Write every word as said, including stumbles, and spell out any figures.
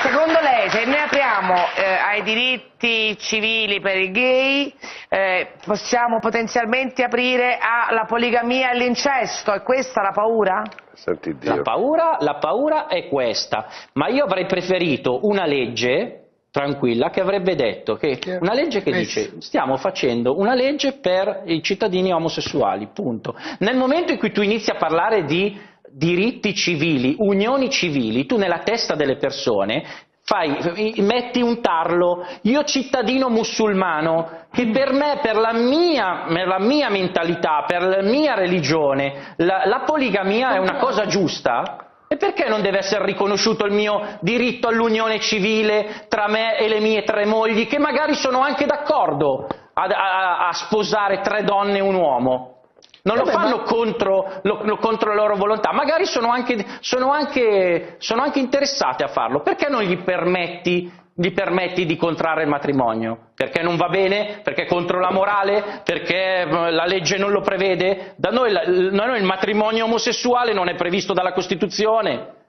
secondo lei, se noi apriamo eh, ai diritti civili per i gay, eh, possiamo potenzialmente aprire alla poligamia e all'incesto? È questa la paura? Senti Dio. La paura, la paura è questa, ma io avrei preferito una legge tranquilla che avrebbe detto che una legge che dice stiamo facendo una legge per i cittadini omosessuali, punto. Nel momento in cui tu inizi a parlare di diritti civili, unioni civili, tu nella testa delle persone fai, metti un tarlo, io cittadino musulmano, che per me, per la mia, per la mia mentalità, per la mia religione, la, la poligamia è una cosa giusta? E perché non deve essere riconosciuto il mio diritto all'unione civile tra me e le mie tre mogli, che magari sono anche d'accordo a, a, a sposare tre donne e un uomo? Non lo fanno ma... contro, lo, lo, contro la loro volontà, magari sono anche, sono, anche, sono anche interessate a farlo. Perché non gli permetti, gli permetti di contrarre il matrimonio? Perché non va bene? Perché è contro la morale? Perché la legge non lo prevede? Da noi, da noi il matrimonio omosessuale non è previsto dalla Costituzione.